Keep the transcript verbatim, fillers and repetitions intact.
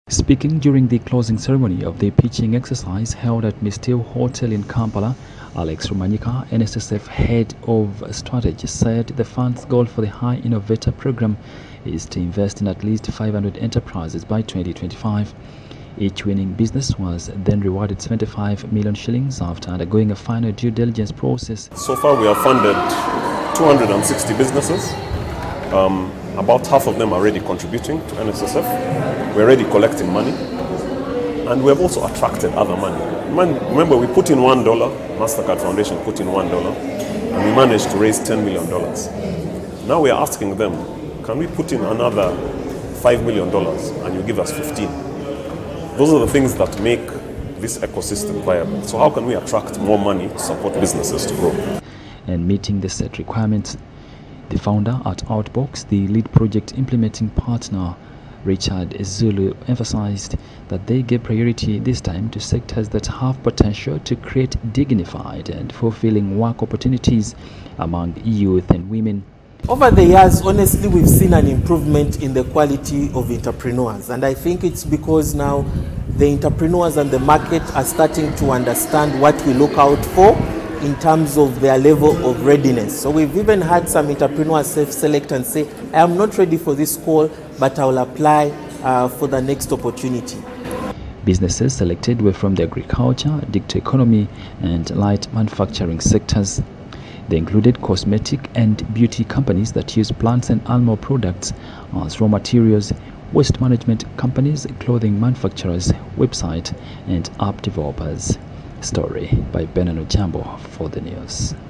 Speaking during the closing ceremony of the pitching exercise held at Mistil Hotel in Kampala, Alex Rumanyika, N S S F Head of Strategy, said the fund's goal for the High Innovator Program is to invest in at least five hundred enterprises by twenty twenty-five. Each winning business was then rewarded seventy-five million shillings after undergoing a final due diligence process. So far we have funded two hundred sixty businesses. Um, about half of them are already contributing to N S S F. We're already collecting money. And we have also attracted other money. Remember, we put in one dollar, MasterCard Foundation put in one dollar, and we managed to raise ten million dollars. Now we are asking them, can we put in another five million dollars and you give us fifteen? Those are the things that make this ecosystem viable. So how can we attract more money to support businesses to grow? And meeting the set requirements, the founder at Outbox, the lead project implementing partner, Richard Zulu, emphasized that they gave priority this time to sectors that have potential to create dignified and fulfilling work opportunities among youth and women. Over the years, honestly, we've seen an improvement in the quality of entrepreneurs, and I think it's because now the entrepreneurs and the market are starting to understand what we look out for in terms of their level of readiness. So we've even had some entrepreneurs self-select and say, I am not ready for this call, but I will apply uh, for the next opportunity. Businesses selected were from the agriculture, digital economy, and light manufacturing sectors. They included cosmetic and beauty companies that use plants and animal products as raw materials, waste management companies, clothing manufacturers, website and app developers. Story by Benan Ojambo for the news.